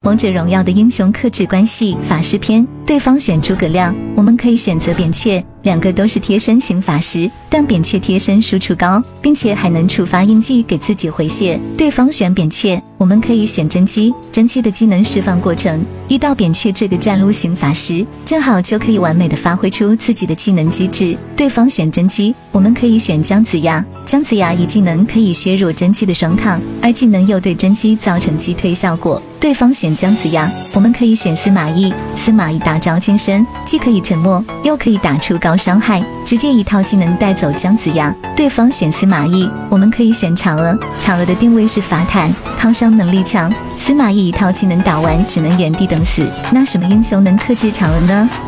王者荣耀的英雄克制关系法师篇，对方选诸葛亮，我们可以选择扁鹊，两个都是贴身型法师，但扁鹊贴身输出高，并且还能触发印记给自己回血。对方选扁鹊，我们可以选真姬，真姬的技能释放过程遇到扁鹊这个战路型法师，正好就可以完美的发挥出自己的技能机制。对方选真姬，我们可以选姜子牙，姜子牙一技能可以削弱真姬的双抗，二技能又对真姬造成击退效果。对方选姜子牙，我们可以选司马懿，司马懿大招金身，既可以沉默，又可以打出高伤害，直接一套技能带走姜子牙。对方选司马懿，我们可以选嫦娥，嫦娥的定位是法坦，抗伤能力强，司马懿一套技能打完只能原地等死。那什么英雄能克制嫦娥呢？